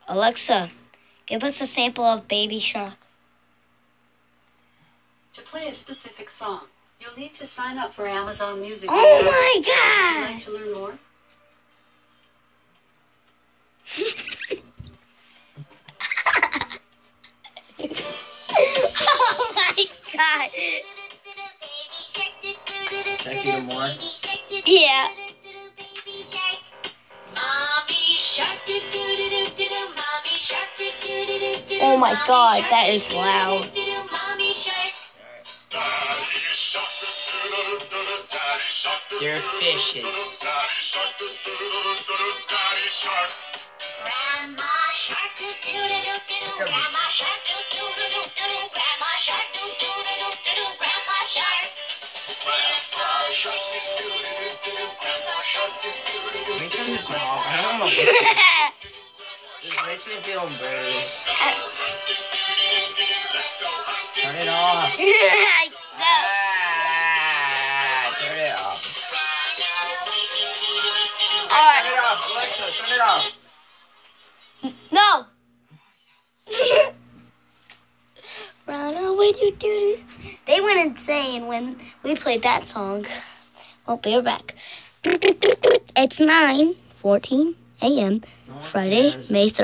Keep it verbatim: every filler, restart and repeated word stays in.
Alexa, give us a sample of Baby Shark. To play a specific song, you'll need to sign up for Amazon Music. Oh my Would you God! like to learn more? Oh my God! Should I feed him more? Yeah. Oh my God, that is loud. They're fishes. Grandma shark doo doo doo doo doo. Grandma shark doo doo doo doo doo. Grandma shark doo doo doo doo doo. Grandma shark. Grandma shark doo doo doo doo. Grandma shark doo doo doo doo. Let me turn this off. I don't know what this This makes me feel bruised. Turn it off. No. Ah, turn it off. Alright. Turn it off, Alexa, turn it off. No. Run away, do do. They went insane when we played that song. Well, be right back. It's nine fourteen a.m. Friday, May third.